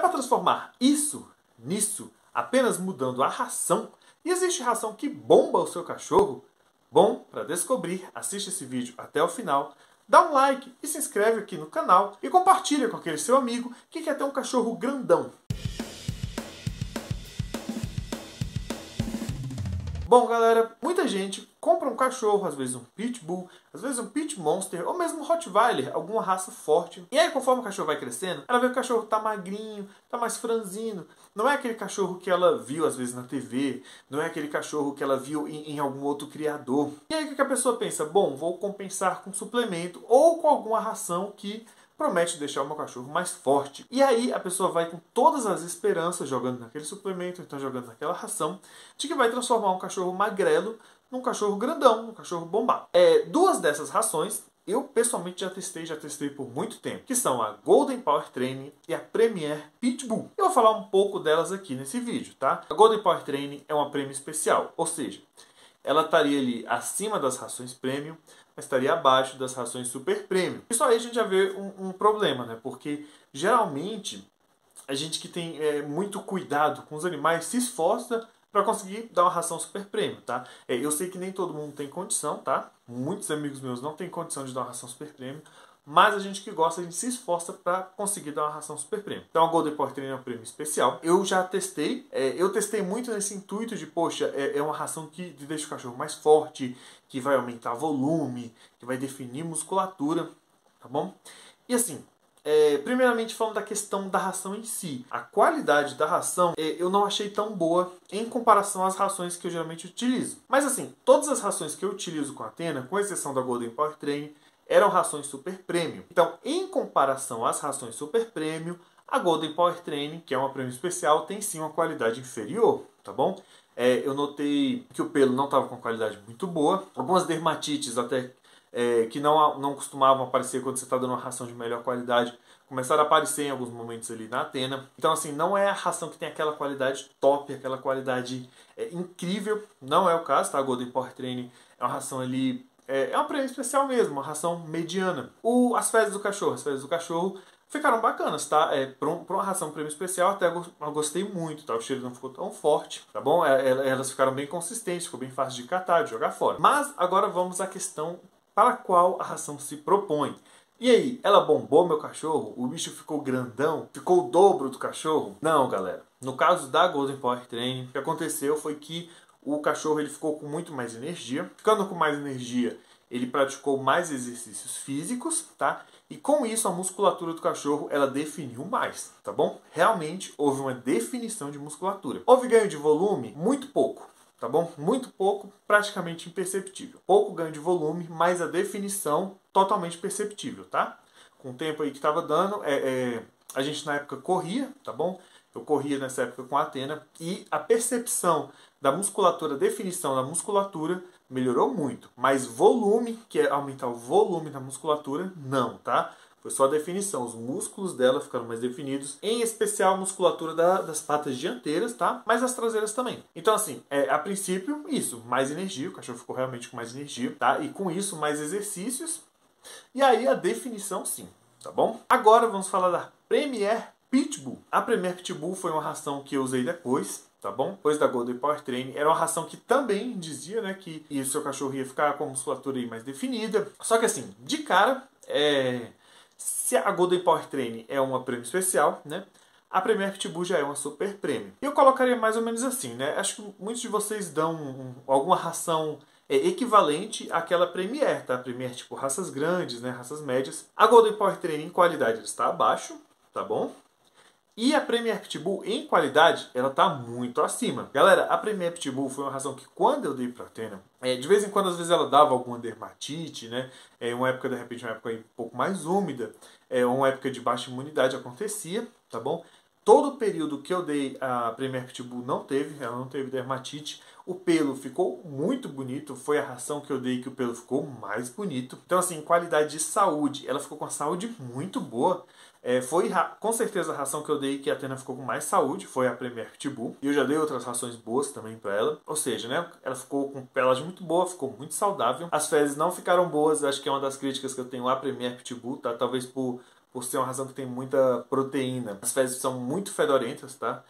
para transformar isso nisso apenas mudando a ração? E existe ração que bomba o seu cachorro? Bom, para descobrir, assiste esse vídeo até o final, dá um like e se inscreve aqui no canal e compartilha com aquele seu amigo que quer ter um cachorro grandão. Bom, galera, muita gente compra um cachorro, às vezes um Pitbull, às vezes um Pit Monster, ou mesmo um Rottweiler, alguma raça forte. E aí, conforme o cachorro vai crescendo, ela vê que o cachorro tá magrinho, tá mais franzino. Não é aquele cachorro que ela viu, às vezes, na TV. Não é aquele cachorro que ela viu em algum outro criador. E aí, o que a pessoa pensa? Bom, vou compensar com suplemento ou com alguma ração que promete deixar o meu cachorro mais forte. E aí a pessoa vai com todas as esperanças jogando naquele suplemento, então jogando naquela ração, de que vai transformar um cachorro magrelo num cachorro grandão, num cachorro bombado. Duas dessas rações eu pessoalmente já testei por muito tempo, que são a Golden Power Training e a Premier Pitbull. Eu vou falar um pouco delas aqui nesse vídeo, tá? A Golden Power Training é uma prêmio especial, ou seja, ela estaria ali acima das rações premium, mas estaria abaixo das rações super premium. Isso aí a gente já vê um problema, né? Porque geralmente a gente que tem muito cuidado com os animais se esforça para conseguir dar uma ração super premium, tá? Eu sei que nem todo mundo tem condição, tá? Muitos amigos meus não têm condição de dar uma ração super premium, mas a gente que gosta, a gente se esforça para conseguir dar uma ração super premium. Então a Golden Power Training é um prêmio especial. Eu já testei, eu testei muito nesse intuito de, poxa, é uma ração que deixa o cachorro mais forte, que vai aumentar volume, que vai definir musculatura, tá bom? E assim, primeiramente falando da questão da ração em si. A qualidade da ração eu não achei tão boa em comparação às rações que eu geralmente utilizo. Mas assim, todas as rações que eu utilizo com a Athena, com exceção da Golden Power Training, eram rações super premium. Então, em comparação às rações super premium, a Golden Power Training, que é uma prêmio especial, tem sim uma qualidade inferior, tá bom? Eu notei que o pelo não estava com qualidade muito boa. Algumas dermatites até que não costumavam aparecer quando você está dando uma ração de melhor qualidade, começaram a aparecer em alguns momentos ali na Athena. Então, assim, não é a ração que tem aquela qualidade top, aquela qualidade incrível. Não é o caso, tá? A Golden Power Training é uma ração ali... É uma prêmio especial mesmo, uma ração mediana. As fezes do cachorro ficaram bacanas, tá? Para uma ração prêmio especial até eu gostei muito, tá? O cheiro não ficou tão forte, tá bom? Elas ficaram bem consistentes, ficou bem fácil de catar, de jogar fora. Mas agora vamos à questão para a qual a ração se propõe. E aí, ela bombou meu cachorro? O bicho ficou grandão? Ficou o dobro do cachorro? Não, galera. No caso da Golden Power Training, o que aconteceu foi que o cachorro ele ficou com muito mais energia. Ficando com mais energia, ele praticou mais exercícios físicos, tá? E com isso a musculatura do cachorro ela definiu mais, tá bom? Realmente houve uma definição de musculatura. Houve ganho de volume? Muito pouco, tá bom? Muito pouco, praticamente imperceptível. Pouco ganho de volume, mas a definição totalmente perceptível, tá? Com o tempo aí que estava dando, a gente na época corria, tá bom? Eu corria nessa época com a Athena e a percepção da musculatura, a definição da musculatura melhorou muito. Mas volume, que é aumentar o volume da musculatura, não, tá? Foi só a definição. Os músculos dela ficaram mais definidos. Em especial a musculatura das patas dianteiras, tá? Mas as traseiras também. Então assim, a princípio, isso. Mais energia. O cachorro ficou realmente com mais energia, tá? E com isso, mais exercícios. E aí a definição, sim. Tá bom? Agora vamos falar da Premier Pitbull. A Premier Pitbull foi uma ração que eu usei depois, tá bom? Depois da Golden Power Training. Era uma ração que também dizia, né, que o seu cachorro ia ficar com a musculatura aí mais definida. Só que assim, de cara, se a Golden Power Training é uma prêmio especial, né, a Premier Pitbull já é uma super prêmio. E eu colocaria mais ou menos assim, né? Acho que muitos de vocês dão alguma ração equivalente àquela Premier, tá? Premier tipo raças grandes, né, raças médias. A Golden Power Training em qualidade está abaixo, tá bom? E a Premier Pitbull, em qualidade, ela tá muito acima. Galera, a Premier Pitbull foi uma razão que quando eu dei pra Athena, de vez em quando, às vezes ela dava alguma dermatite, né? Uma época, de repente, uma época um pouco mais úmida, uma época de baixa imunidade acontecia, tá bom? Todo o período que eu dei a Premier Pitbull ela não teve dermatite. O pelo ficou muito bonito, foi a ração que eu dei que o pelo ficou mais bonito. Então assim, qualidade de saúde, ela ficou com a saúde muito boa. Foi com certeza a ração que eu dei que a Athena ficou com mais saúde, foi a Premier Pitbull. E eu já dei outras rações boas também para ela. Ou seja, né, ela ficou com pelagem muito boa, ficou muito saudável. As fezes não ficaram boas, acho que é uma das críticas que eu tenho à Premier Pitbull, tá? Talvez por por ser uma ração que tem muita proteína. As fezes são muito fedorentas, tá?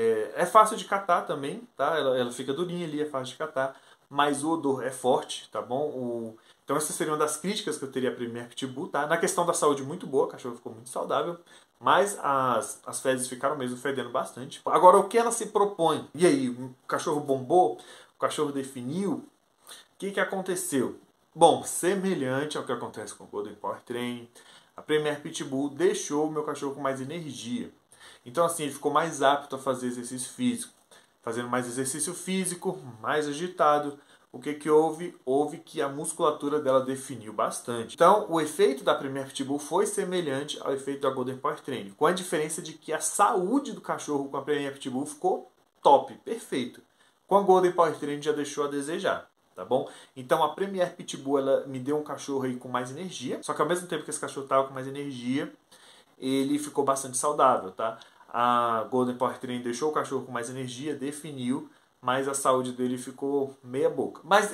É fácil de catar também, tá? Ela fica durinha ali, é fácil de catar, mas o odor é forte, tá bom? Então essa seria uma das críticas que eu teria à Premier Pitbull, tá? Na questão da saúde, muito boa, a cachorra ficou muito saudável, mas as fezes ficaram mesmo fedendo bastante. Agora, o que ela se propõe? E aí, o cachorro bombou? O cachorro definiu? O que aconteceu? Bom, semelhante ao que acontece com o Golden Power Training, a Premier Pitbull deixou o meu cachorro com mais energia. Então, assim, ele ficou mais apto a fazer exercício físico. Fazendo mais exercício físico, mais agitado. O que houve? Houve que a musculatura dela definiu bastante. Então, o efeito da Premier Pitbull foi semelhante ao efeito da Golden Power Training, com a diferença de que a saúde do cachorro com a Premier Pitbull ficou top, perfeito. Com a Golden Power Training já deixou a desejar. Tá bom? Então a Premier Pitbull ela me deu um cachorro aí com mais energia, só que ao mesmo tempo que esse cachorro estava com mais energia, ele ficou bastante saudável, tá? A Golden Power Training deixou o cachorro com mais energia, definiu, mas a saúde dele ficou meia boca. Mas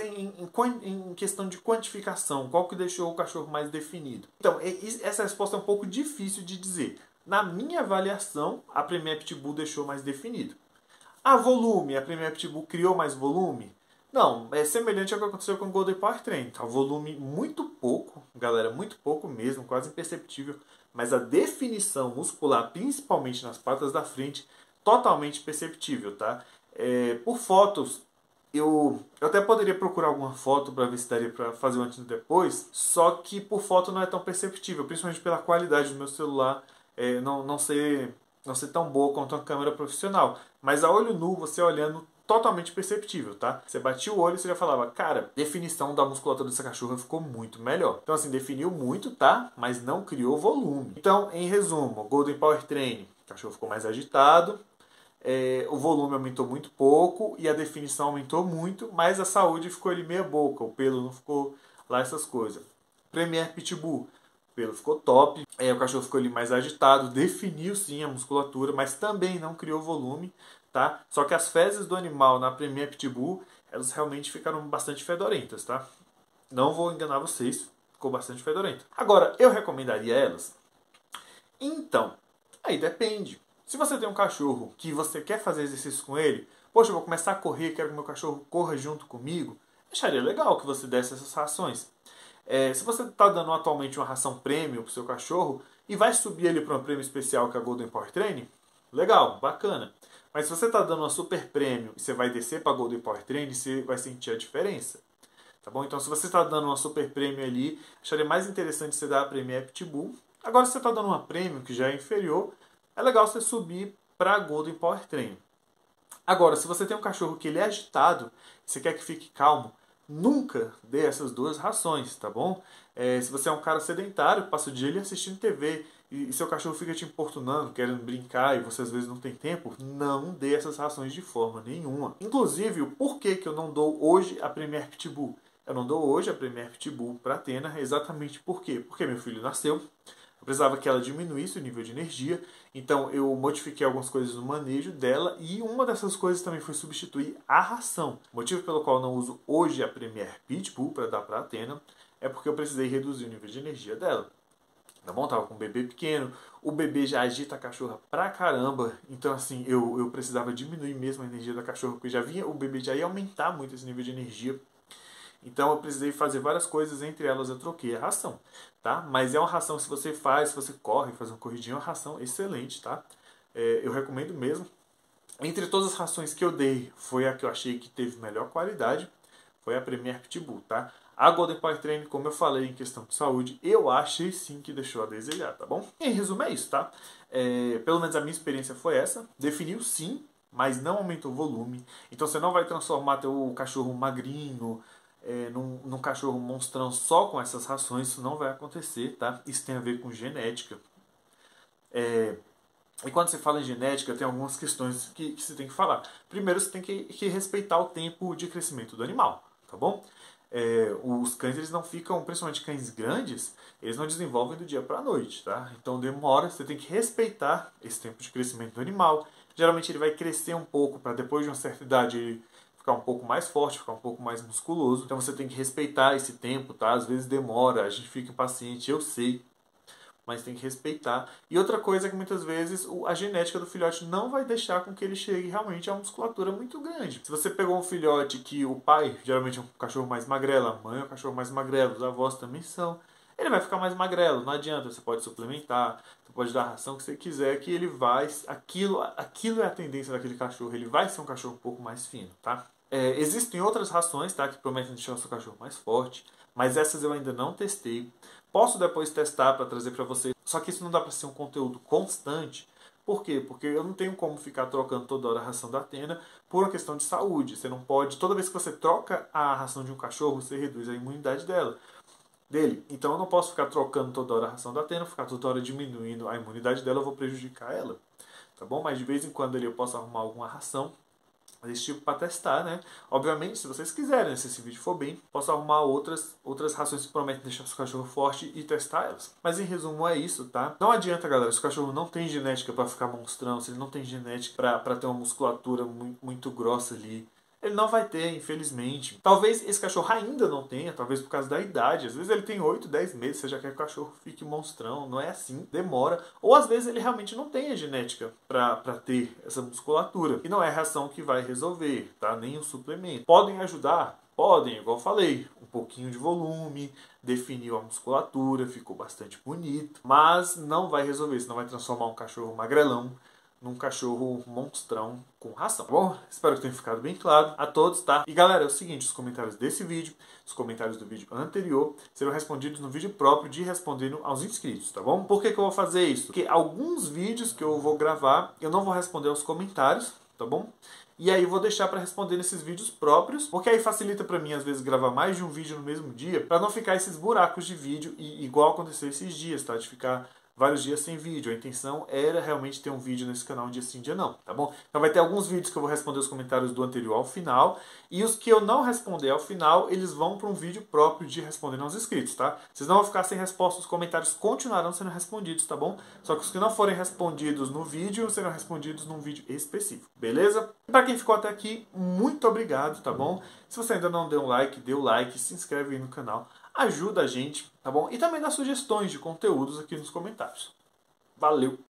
em questão de quantificação, qual que deixou o cachorro mais definido? Então, essa resposta é um pouco difícil de dizer. Na minha avaliação, a Premier Pitbull deixou mais definido. A volume, a Premier Pitbull criou mais volume? Não, é semelhante ao que aconteceu com o Golden Power Training. Tá? O volume muito pouco, galera, muito pouco mesmo, quase imperceptível. Mas a definição muscular, principalmente nas patas da frente, totalmente perceptível, tá? Por fotos, eu até poderia procurar alguma foto para ver se daria para fazer o antes e depois, só que por foto não é tão perceptível, principalmente pela qualidade do meu celular não ser tão boa quanto uma câmera profissional. Mas a olho nu, você olhando, totalmente perceptível, tá? Você batia o olho e você já falava, cara, definição da musculatura dessa cachorra ficou muito melhor. Então, assim, definiu muito, tá? Mas não criou volume. Então, em resumo, Golden Power Training, o cachorro ficou mais agitado, o volume aumentou muito pouco e a definição aumentou muito, mas a saúde ficou ali meia boca, o pelo não ficou lá essas coisas. Premier Pitbull, o pelo ficou top, o cachorro ficou ali mais agitado, definiu sim a musculatura, mas também não criou volume. Tá? Só que as fezes do animal na Premier Pitbull, elas realmente ficaram bastante fedorentas, tá? Não vou enganar vocês, ficou bastante fedorenta. Agora, eu recomendaria elas? Então, aí depende. Se você tem um cachorro que você quer fazer exercício com ele, poxa, eu vou começar a correr, quero que meu cachorro corra junto comigo, acharia legal que você desse essas rações. Se você está dando atualmente uma ração premium para o seu cachorro e vai subir ele para uma prêmio especial que é a Golden Power Training, legal, bacana. Mas se você está dando uma super premium e você vai descer para a Golden Power Training, você vai sentir a diferença. Tá bom? Então, se você está dando uma super premium ali, acharia mais interessante você dar a Premier Pitbull. Agora, se você está dando uma premium que já é inferior, é legal você subir para a Golden Power Training. Agora, se você tem um cachorro que ele é agitado, você quer que fique calmo, nunca dê essas duas rações, tá bom? Se você é um cara sedentário, passa o dia ali assistindo TV e seu cachorro fica te importunando, querendo brincar e você às vezes não tem tempo, não dê essas rações de forma nenhuma. Inclusive, o porquê que eu não dou hoje a Premier Pitbull? Eu não dou hoje a Premier Pitbull para Atena, exatamente por quê? Porque meu filho nasceu, eu precisava que ela diminuísse o nível de energia, então eu modifiquei algumas coisas no manejo dela e uma dessas coisas também foi substituir a ração. O motivo pelo qual eu não uso hoje a Premier Pitbull para dar para a Atena é porque eu precisei reduzir o nível de energia dela. Tá bom? Tava com um bebê pequeno, o bebê já agita a cachorra pra caramba, então assim, eu precisava diminuir mesmo a energia da cachorra, porque o bebê já ia aumentar muito esse nível de energia. Então eu precisei fazer várias coisas, entre elas eu troquei a ração, tá? Mas é uma ração, se você corre, faz uma corridinha, é uma ração excelente, tá? Eu recomendo mesmo. Entre todas as rações que eu dei, foi a que eu achei que teve melhor qualidade, foi a Premier Pitbull, tá? A Golden Power Training, como eu falei em questão de saúde, eu achei sim que deixou a desejar, tá bom? Em resumo é isso, tá? Pelo menos a minha experiência foi essa. Definiu sim, mas não aumentou o volume. Então você não vai transformar teu cachorro magrinho num cachorro monstrão só com essas rações. Isso não vai acontecer, tá? Isso tem a ver com genética. E quando você fala em genética, tem algumas questões que você tem que falar. Primeiro, você tem que respeitar o tempo de crescimento do animal, tá bom? Os cães, eles não ficam, principalmente cães grandes, eles não desenvolvem do dia para a noite, tá? Então demora, você tem que respeitar esse tempo de crescimento do animal. Geralmente ele vai crescer um pouco para depois de uma certa idade ele ficar um pouco mais forte, ficar um pouco mais musculoso. Então você tem que respeitar esse tempo, tá? Às vezes demora, a gente fica impaciente, eu sei. mas tem que respeitar. E outra coisa é que muitas vezes a genética do filhote não vai deixar com que ele chegue realmente a uma musculatura muito grande. Se você pegou um filhote que o pai geralmente é um cachorro mais magrelo, a mãe é um cachorro mais magrelo, os avós também são, ele vai ficar mais magrelo, não adianta, você pode suplementar, você pode dar a ração que você quiser, que ele vai, aquilo é a tendência daquele cachorro, ele vai ser um cachorro um pouco mais fino, tá? Existem outras rações, tá, que prometem deixar o seu cachorro mais forte, mas essas eu ainda não testei. Posso depois testar para trazer para vocês, só que isso não dá para ser um conteúdo constante. Por quê? Porque eu não tenho como ficar trocando toda hora a ração da Athena por uma questão de saúde. Você não pode, toda vez que você troca a ração de um cachorro, você reduz a imunidade dele. Então eu não posso ficar trocando toda hora a ração da Athena, ficar toda hora diminuindo a imunidade dela, eu vou prejudicar ela. Tá bom? Mas de vez em quando eu posso arrumar alguma ração desse tipo para testar, né? Obviamente, se vocês quiserem, né, se esse vídeo for bem, posso arrumar outras rações que prometem deixar o seu cachorro forte e testar elas. Mas em resumo é isso, tá? Não adianta, galera, se o cachorro não tem genética para ficar monstrão, se ele não tem genética para ter uma musculatura muito grossa ali, ele não vai ter, infelizmente. Talvez esse cachorro ainda não tenha, talvez por causa da idade. Às vezes ele tem 8, 10 meses, você já quer que o cachorro fique monstrão. Não é assim, demora. Ou às vezes ele realmente não tem a genética para ter essa musculatura. E não é a ração que vai resolver, tá? Nem o suplemento. Podem ajudar? Podem, igual eu falei. Um pouquinho de volume, definiu a musculatura, ficou bastante bonito. Mas não vai resolver, senão vai transformar um cachorro magrelão num cachorro monstrão com ração. Bom, espero que tenha ficado bem claro a todos, tá? E galera, é o seguinte, os comentários desse vídeo, os comentários do vídeo anterior, serão respondidos no vídeo próprio de respondendo aos inscritos, tá bom? Por que eu vou fazer isso? Porque alguns vídeos que eu vou gravar, eu não vou responder aos comentários, tá bom? E aí eu vou deixar para responder nesses vídeos próprios, porque aí facilita para mim, às vezes, gravar mais de um vídeo no mesmo dia, para não ficar esses buracos de vídeo, igual aconteceu esses dias, tá? De ficar vários dias sem vídeo. A intenção era realmente ter um vídeo nesse canal um dia sim, dia não, tá bom? Então vai ter alguns vídeos que eu vou responder os comentários do anterior ao final, e os que eu não responder ao final, eles vão para um vídeo próprio de respondendo aos inscritos, tá? Vocês não vão ficar sem resposta, os comentários continuarão sendo respondidos, tá bom? Só que os que não forem respondidos no vídeo, serão respondidos num vídeo específico, beleza? Para quem ficou até aqui, muito obrigado, tá bom? Se você ainda não deu um like, dê o like, se inscreve aí no canal, ajuda a gente, tá bom? E também dá sugestões de conteúdos aqui nos comentários. Valeu!